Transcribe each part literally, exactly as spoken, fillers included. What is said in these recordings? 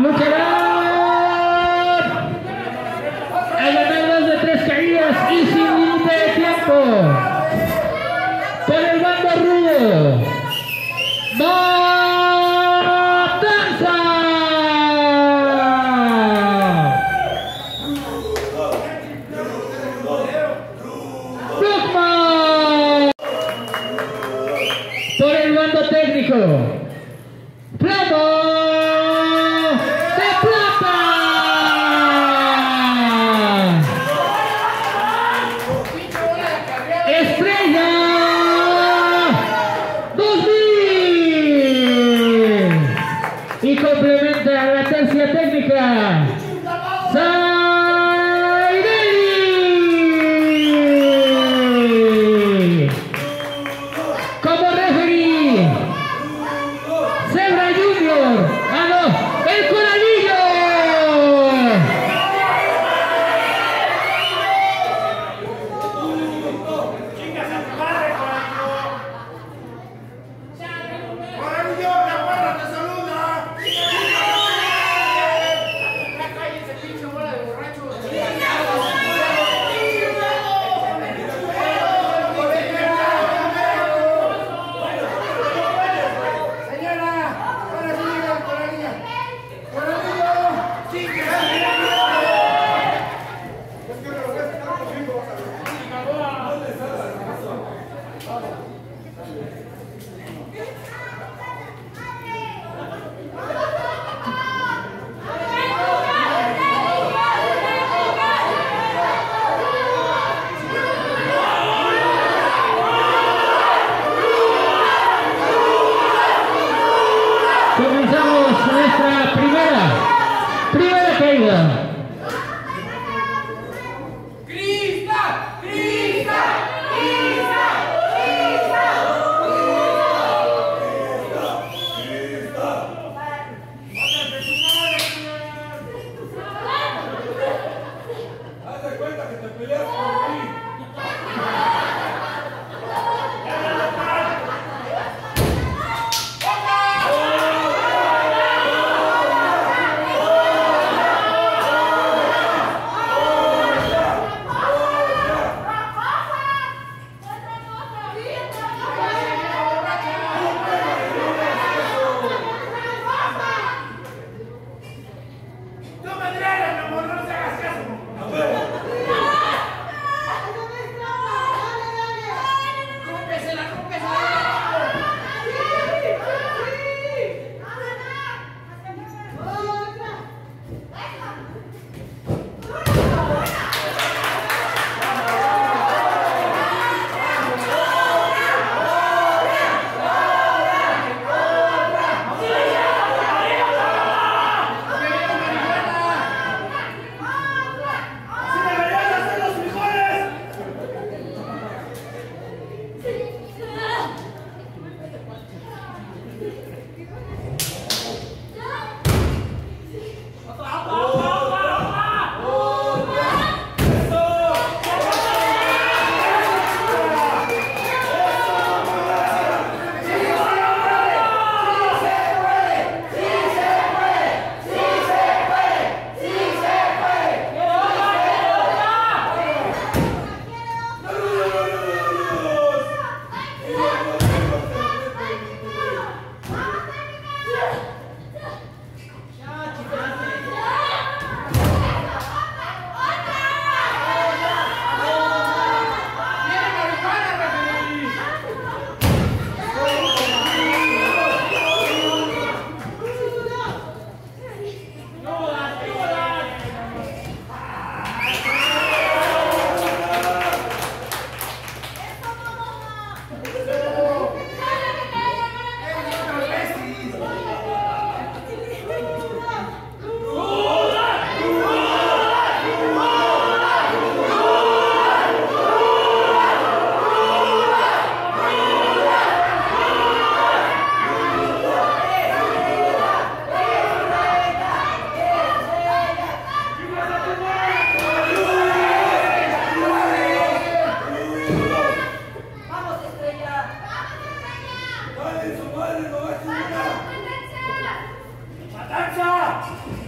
lucharán a ganar dos de tres caídas y sin límite de tiempo. Por el bando rudo, ¡Matanza! ¡Dogma! Por el bando técnico, ¡Plomo! Y complementa la tercia técnica, Saireli. Como referee, Zebra Junior. Ah, no, el Coralillo. Comenzamos nuestra primera, primera caída. ¡Crista! ¡Crista! ¡Crista! ¡Crista! ¡Haz de cuenta que te peleas por mí! ¡Matanza!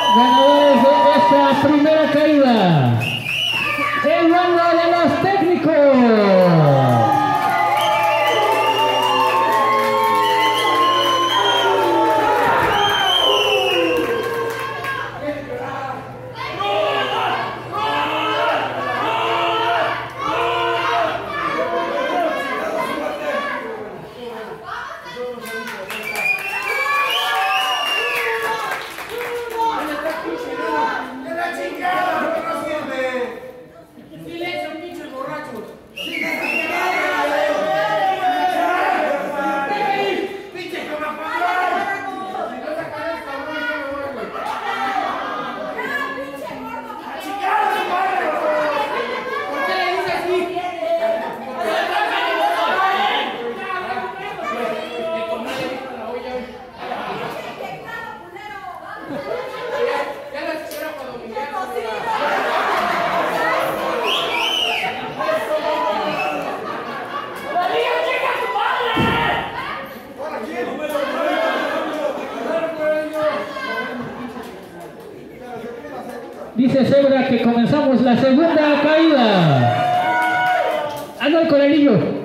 ganadores de esta primera caída. El bando de los técnicos. Dice Zebra que comenzamos la segunda caída. Anda el coralillo.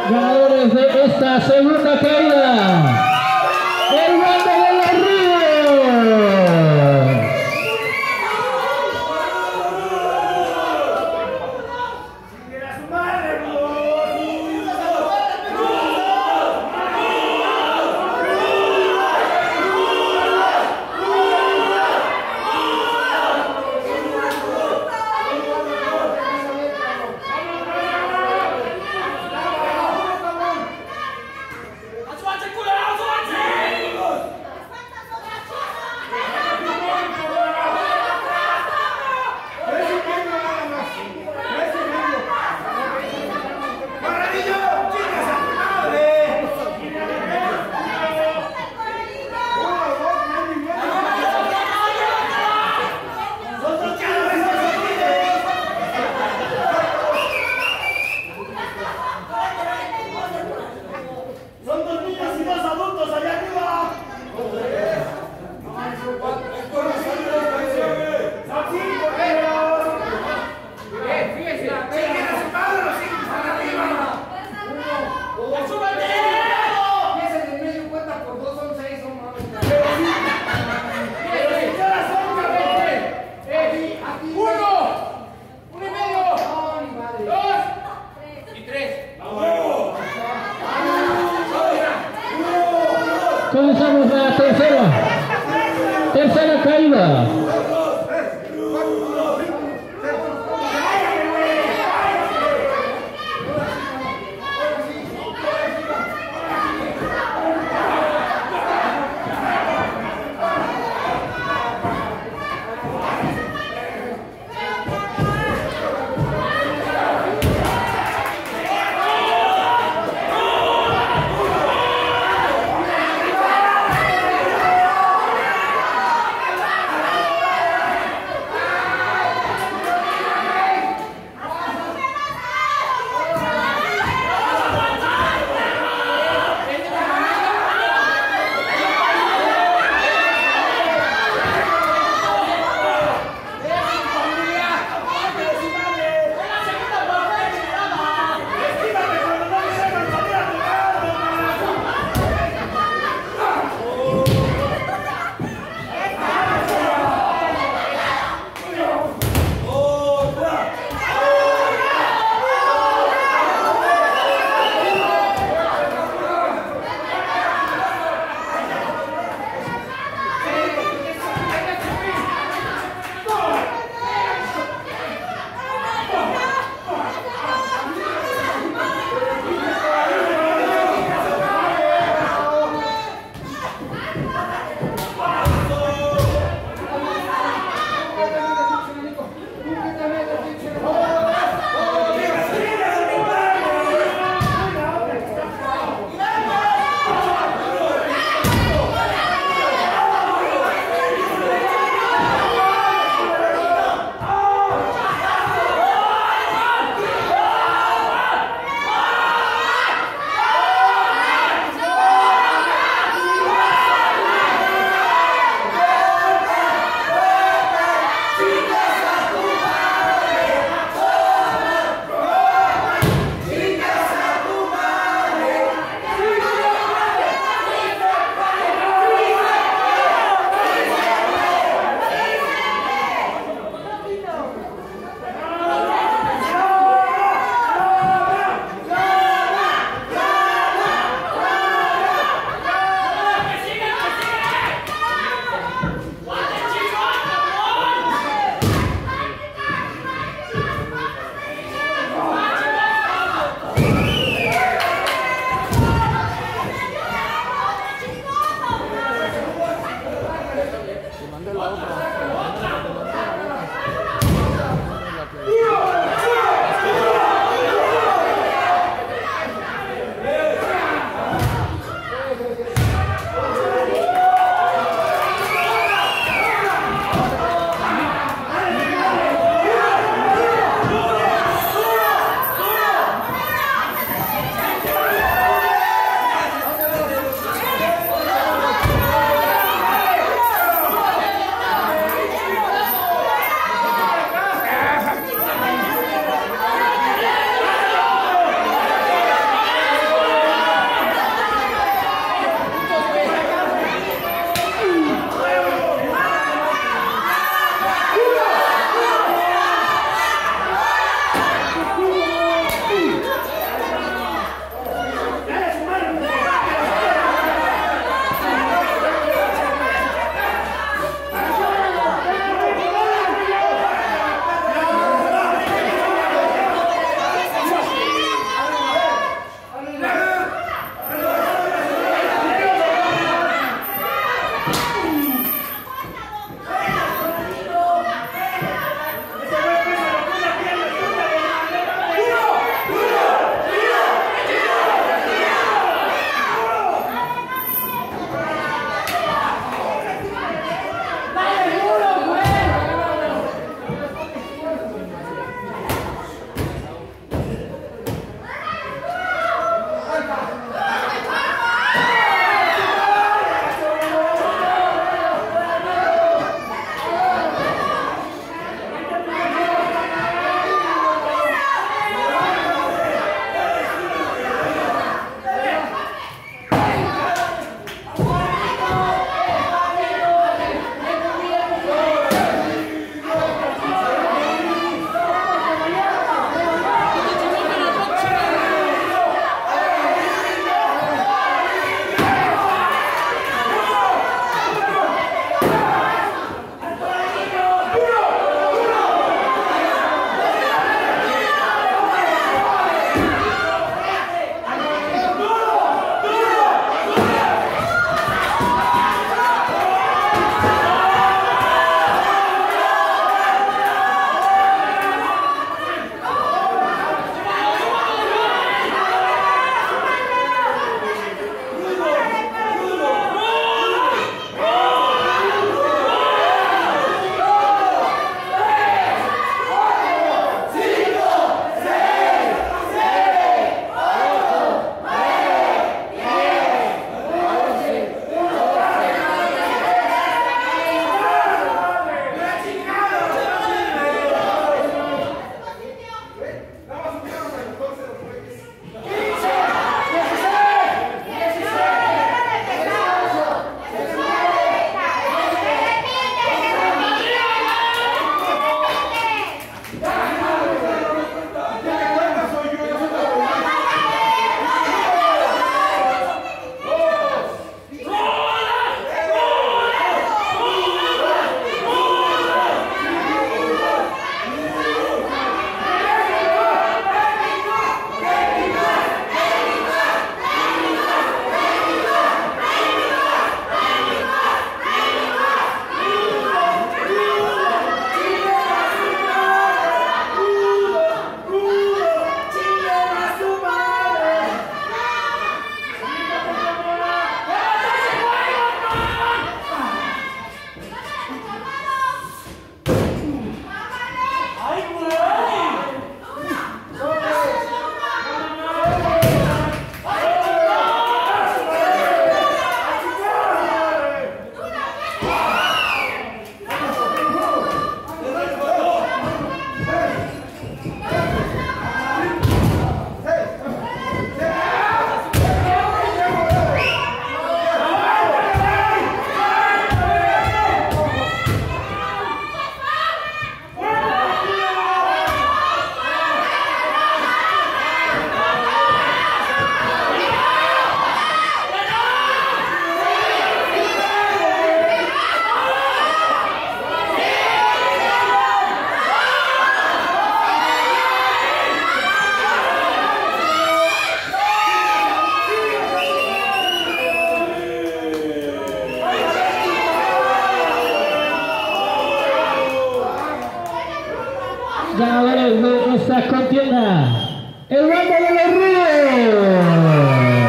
ganadores de esta segunda caída. El bando de los Ríos. Comenzamos la tercera, tercera caída. ganadores de nuestra contienda, el bando de los Rudos.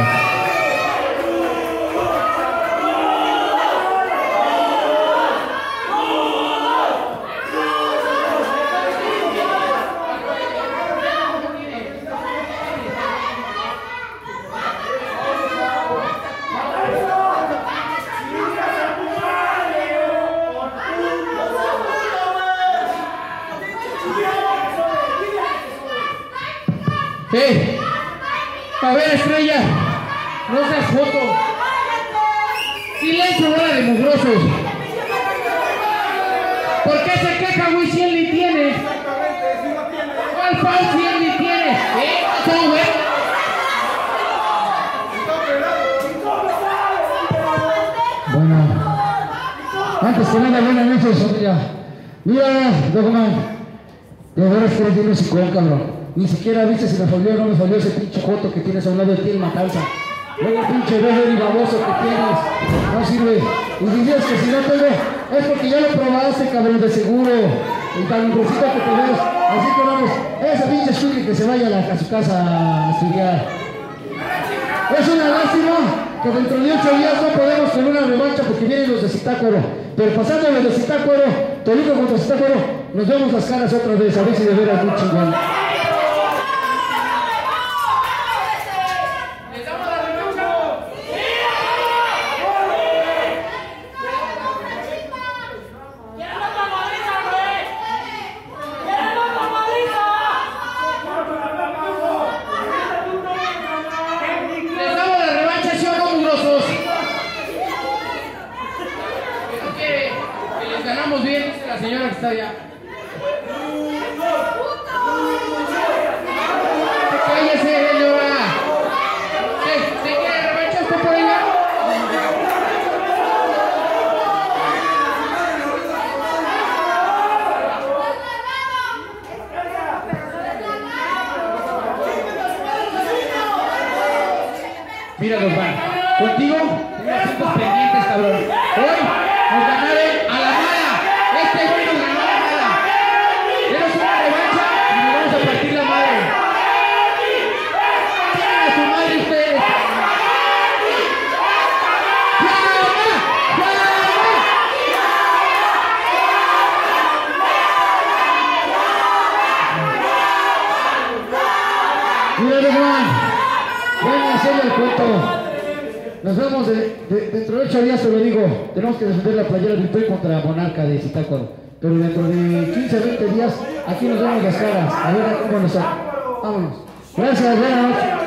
¡Eh! A ver, Estrella, no seas foto. Silencio, bola de mugrosos. ¿Por qué se queja, güey, si él ni tiene? Exactamente, si no tiene. ¿Cuál Pau si él ni tiene? ¿Eh? ¿Cómo, güey? Bueno, antes que nada, buenas noches, familia. Mira, Dogman, de veras que eres bien hocicón, cabrón. Ni siquiera viste si me folió o no me folió ese pinche joto que tienes a un lado de ti en Matanza. Luego el pinche verde y baboso que tienes, no sirve. Y dices que si no tengo, es porque ya lo probaste, cabrón, de seguro. Y tan impreciso que te ves. Así que vamos, ese pinche estudio que se vaya a, la, a su casa a estudiar. Es una lástima que dentro de ocho días no podemos tener una revancha porque vienen los de Zitácuaro. Pero pasando los de Zitácuaro, Toluca contra Zitácuaro, nos vemos las caras otra vez, a ver si de veras muy chingón. Bien, dice la señora que está allá. ¡Cállese, señora! ¿Se, se quiere revancha usted por allá? Mira, los van. Contigo tengo asuntos pendientes, cabrón. Hoy nos ganaré a la mala. Este güey nos ganó a la mala. Denos una revancha y nos vamos a partir la madre. ¡Tienen a su madre ustedes! Mira, Dogman, ven a hacerle el cuento. Nos vemos de, de, dentro de ocho días, te lo digo. Tenemos que defender la playera del P E contra Monarca de Zitácuaro. Pero dentro de quince a veinte días, aquí nos vemos las caras. A ver cómo nos sale. Vámonos. Gracias, buenas noches.